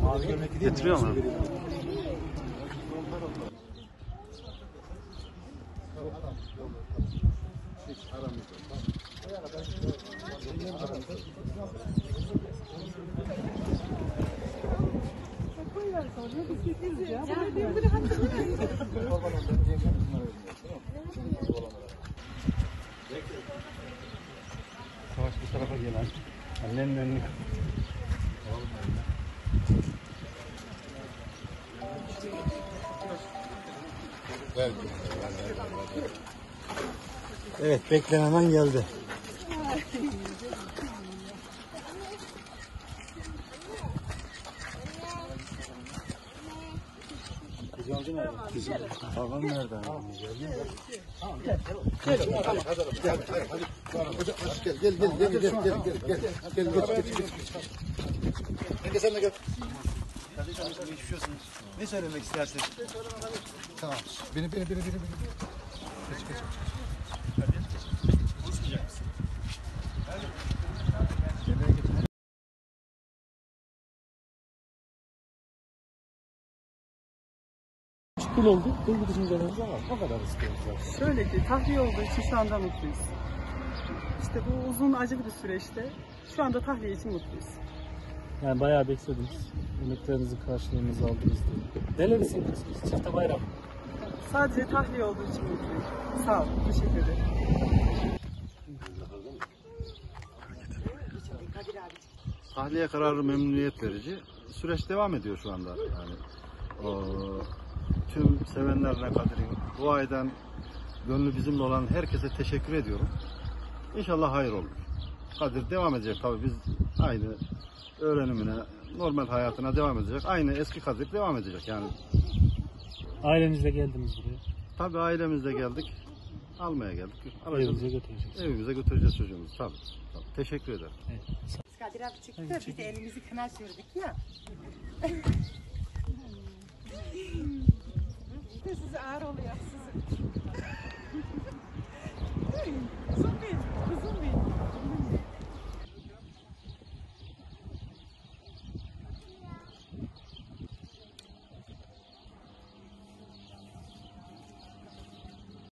Getiriyor mu? Savaş bu tarafa gelen annenin önünü evet, beklenen an geldi. Babam nereden? Gel. Ne söylemek istersin? Tamam. Beni. Geç. Uzmayacak mısın? Şükür oldu. Duygu düşüncelerimiz var. O kadar istiyoruz zaten. Şöyle ki tahliye olduğu için şu anda mutluyuz. İşte bu uzun acılı bir süreçte şu anda tahliye için mutluyuz. Yani bayağı beklediniz. Emeklerinizin karşılığınızı aldınız diye. Neler hissediyorsunuz? Çifte bayram. Sadece tahliye olduğu için mutluyuz. Sağ olun. Teşekkür ederim. Tahliye kararı memnuniyet verici. Süreç devam ediyor şu anda. Yani tüm sevenlerine Kadir'in, dua eden, gönlü bizimle olan herkese teşekkür ediyorum. İnşallah hayır olur. Kadir devam edecek tabii, biz aynı öğrenimine, normal hayatına devam edecek. Aynı eski Kadir devam edecek yani. Ailenizle geldiniz buraya. Tabii ailemizle geldik. Almaya geldik. Evimize götüreceksiniz. Evimize götüreceğiz çocuğumuzu. Tabii. Teşekkür ederim. Evet. Kadir abi çıktı, biz de elimizi kına sürdük ya. Size ağır oluyor, size.